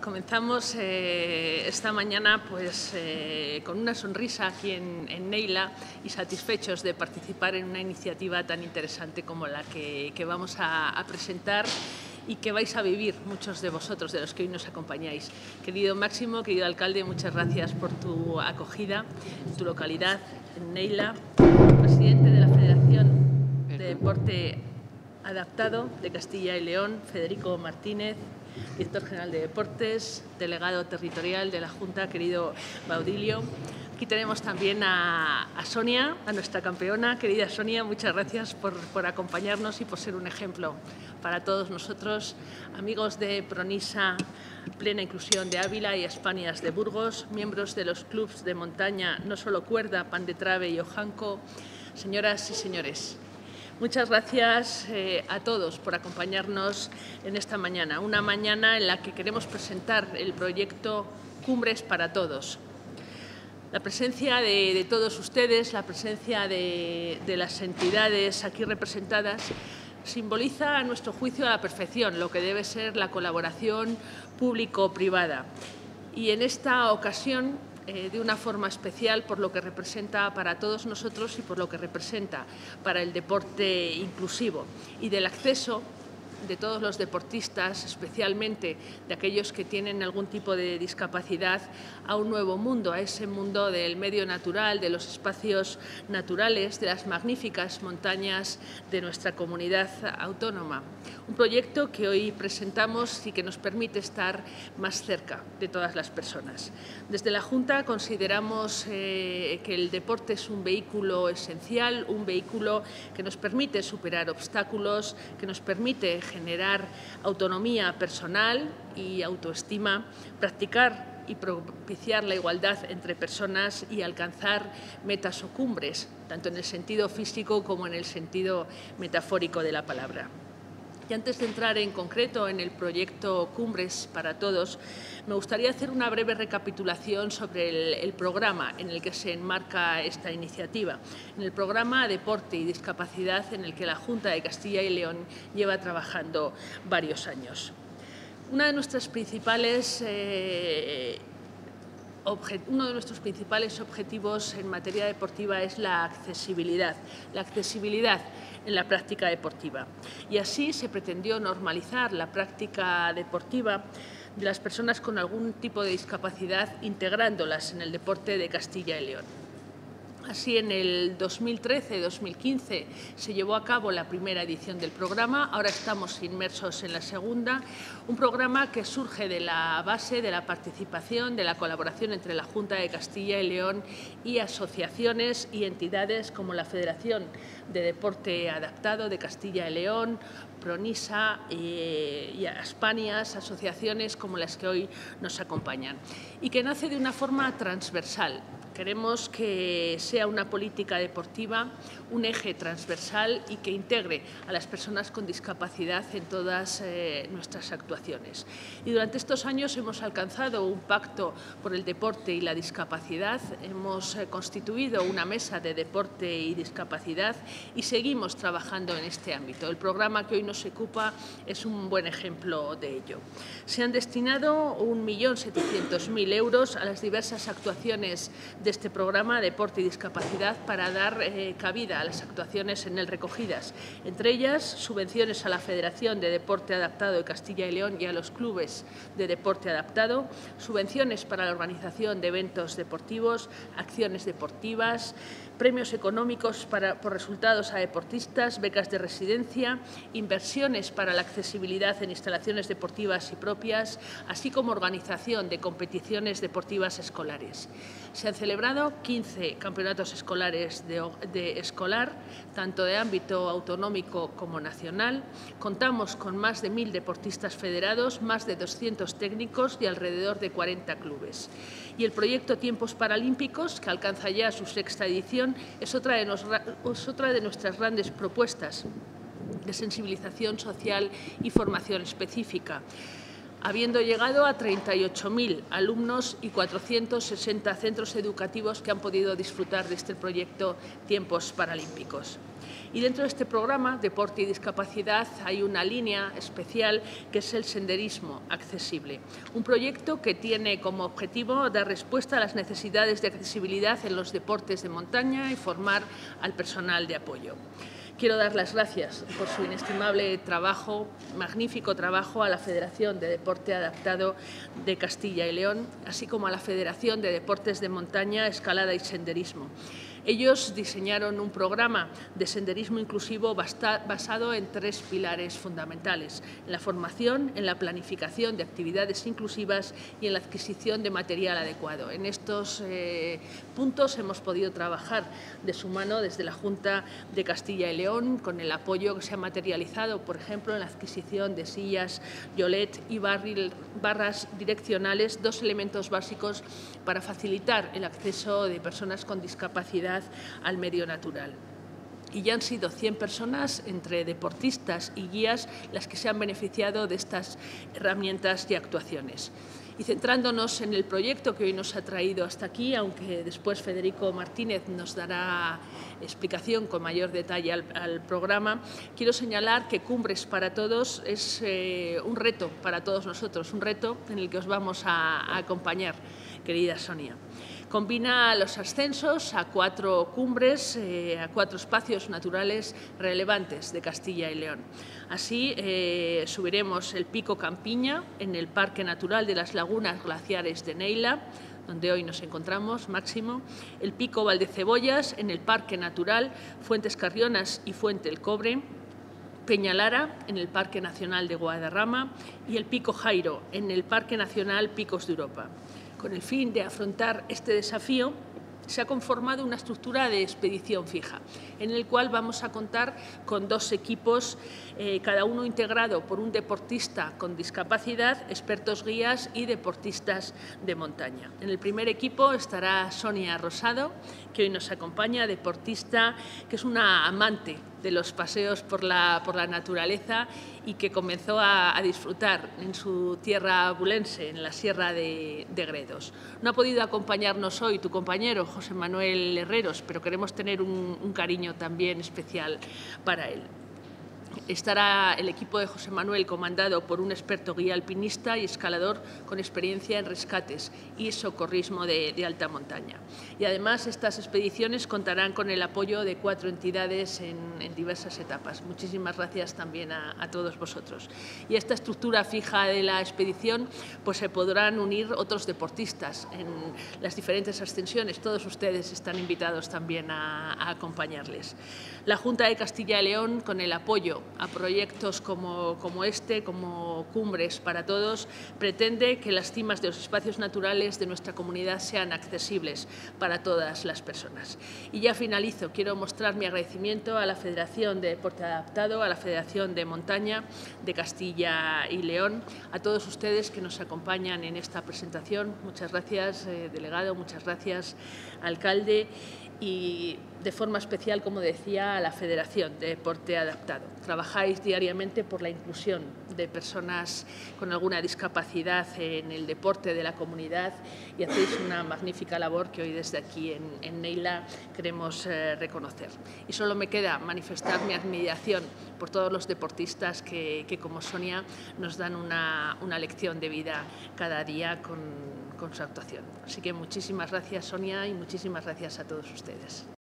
Comenzamos esta mañana con una sonrisa aquí en Neila y satisfechos de participar en una iniciativa tan interesante como la que vamos a presentar y que vais a vivir muchos de vosotros, de los que hoy nos acompañáis. Querido Máximo, querido alcalde, muchas gracias por tu acogida en tu localidad, en Neila. Presidente de la Federación de Deporte Adaptado de Castilla y León, Federico Martínez, director general de Deportes, delegado territorial de la Junta, querido Baudilio. Aquí tenemos también a Sonia, a nuestra campeona. Querida Sonia, muchas gracias por acompañarnos y por ser un ejemplo para todos nosotros. Amigos de Pronisa, Plena Inclusión de Ávila y Españas de Burgos, miembros de los clubs de montaña No Solo Cuerda, Pan de Trave y Ojanco, señoras y señores. Muchas gracias a todos por acompañarnos en esta mañana, una mañana en la que queremos presentar el proyecto Cumbres para Todos. La presencia de todos ustedes, la presencia de las entidades aquí representadas, simboliza a nuestro juicio a la perfección lo que debe ser la colaboración público-privada. Y en esta ocasión, de una forma especial por lo que representa para todos nosotros y por lo que representa para el deporte inclusivo y del acceso de todos los deportistas, especialmente de aquellos que tienen algún tipo de discapacidad, a un nuevo mundo, a ese mundo del medio natural, de los espacios naturales, de las magníficas montañas de nuestra comunidad autónoma. Un proyecto que hoy presentamos y que nos permite estar más cerca de todas las personas. Desde la Junta consideramos que el deporte es un vehículo esencial, un vehículo que nos permite superar obstáculos, que nos permite generar autonomía personal y autoestima, practicar y propiciar la igualdad entre personas y alcanzar metas o cumbres, tanto en el sentido físico como en el sentido metafórico de la palabra. Y antes de entrar en concreto en el proyecto Cumbres para Todos, me gustaría hacer una breve recapitulación sobre el programa en el que se enmarca esta iniciativa, en el programa Deporte y Discapacidad en el que la Junta de Castilla y León lleva trabajando varios años. Uno de nuestros principales objetivos en materia deportiva es la accesibilidad en la práctica deportiva. Y así se pretendió normalizar la práctica deportiva de las personas con algún tipo de discapacidad, integrándolas en el deporte de Castilla y León. Así, en el 2013-2015 se llevó a cabo la primera edición del programa, ahora estamos inmersos en la segunda, un programa que surge de la base de la participación, de la colaboración entre la Junta de Castilla y León y asociaciones y entidades como la Federación de Deporte Adaptado de Castilla y León, Pronisa y Españas, asociaciones como las que hoy nos acompañan, y que nace de una forma transversal. Queremos que sea una política deportiva, un eje transversal y que integre a las personas con discapacidad en todas nuestras actuaciones. Y durante estos años hemos alcanzado un pacto por el deporte y la discapacidad, hemos constituido una mesa de deporte y discapacidad y seguimos trabajando en este ámbito. El programa que hoy nos ocupa es un buen ejemplo de ello. Se han destinado 1.700.000 euros a las diversas actuaciones de este programa Deporte y Discapacidad para dar cabida a las actuaciones en él recogidas, entre ellas subvenciones a la Federación de Deporte Adaptado de Castilla y León y a los clubes de deporte adaptado, subvenciones para la organización de eventos deportivos, acciones deportivas, premios económicos por resultados a deportistas, becas de residencia, inversiones para la accesibilidad en instalaciones deportivas y propias, así como organización de competiciones deportivas escolares. Se han celebrado 15 campeonatos escolares de escolar, tanto de ámbito autonómico como nacional. Contamos con más de 1.000 deportistas federados, más de 200 técnicos y alrededor de 40 clubes. Y el proyecto Tiempos Paralímpicos, que alcanza ya su sexta edición, es otra de nuestras grandes propuestas de sensibilización social y formación específica, habiendo llegado a 38.000 alumnos y 460 centros educativos que han podido disfrutar de este proyecto Tiempos Paralímpicos. Y dentro de este programa, Deporte y Discapacidad, hay una línea especial que es el senderismo accesible. Un proyecto que tiene como objetivo dar respuesta a las necesidades de accesibilidad en los deportes de montaña y formar al personal de apoyo. Quiero dar las gracias por su inestimable trabajo, magnífico trabajo, a la Federación de Deporte Adaptado de Castilla y León, así como a la Federación de Deportes de Montaña, Escalada y Senderismo. Ellos diseñaron un programa de senderismo inclusivo basado en 3 pilares fundamentales: en la formación, en la planificación de actividades inclusivas y en la adquisición de material adecuado. En estos puntos hemos podido trabajar de su mano desde la Junta de Castilla y León, con el apoyo que se ha materializado, por ejemplo, en la adquisición de sillas Yolet y barras direccionales, 2 elementos básicos para facilitar el acceso de personas con discapacidad al medio natural. Y ya han sido 100 personas, entre deportistas y guías, las que se han beneficiado de estas herramientas y actuaciones. Y centrándonos en el proyecto que hoy nos ha traído hasta aquí, aunque después Federico Martínez nos dará explicación con mayor detalle al programa, quiero señalar que Cumbres para Todos es un reto para todos nosotros, un reto en el que os vamos a acompañar, querida Sonia. Combina los ascensos a 4 cumbres, a 4 espacios naturales relevantes de Castilla y León. Así, subiremos el Pico Campiña en el Parque Natural de las Lagunas Glaciares de Neila, donde hoy nos encontramos, máximo, el Pico Valdecebollas en el Parque Natural Fuentes Carrionas y Fuente el Cobre, Peñalara en el Parque Nacional de Guadarrama y el Pico Jairo en el Parque Nacional Picos de Europa. Con el fin de afrontar este desafío, se ha conformado una estructura de expedición fija, en el cual vamos a contar con 2 equipos, cada uno integrado por un deportista con discapacidad, expertos guías y deportistas de montaña. En el primer equipo estará Sonia Rosado, que hoy nos acompaña, deportista que es una amante de los paseos por la naturaleza y que comenzó a disfrutar en su tierra abulense, en la Sierra de Gredos. No ha podido acompañarnos hoy tu compañero José Manuel Herreros, pero queremos tener un cariño también especial para él. Estará el equipo de José Manuel comandado por un experto guía alpinista y escalador con experiencia en rescates y socorrismo de alta montaña. Y además estas expediciones contarán con el apoyo de 4 entidades en diversas etapas. Muchísimas gracias también a todos vosotros. Y a esta estructura fija de la expedición pues se podrán unir otros deportistas en las diferentes ascensiones. Todos ustedes están invitados también a acompañarles. La Junta de Castilla y León, con el apoyo a proyectos como este, como Cumbres para Todos, pretende que las cimas de los espacios naturales de nuestra comunidad sean accesibles para todas las personas. Y ya finalizo. Quiero mostrar mi agradecimiento a la Federación de Deporte Adaptado, a la Federación de Montaña de Castilla y León, a todos ustedes que nos acompañan en esta presentación. Muchas gracias, delegado, muchas gracias, alcalde, y de forma especial, como decía, a la Federación de Deporte Adaptado. Trabajáis diariamente por la inclusión de personas con alguna discapacidad en el deporte de la comunidad y hacéis una magnífica labor que hoy desde aquí en Neila queremos reconocer. Y solo me queda manifestar mi admiración por todos los deportistas que como Sonia nos dan una lección de vida cada día con su actuación. Así que muchísimas gracias, Sonia, y muchísimas gracias a todos ustedes.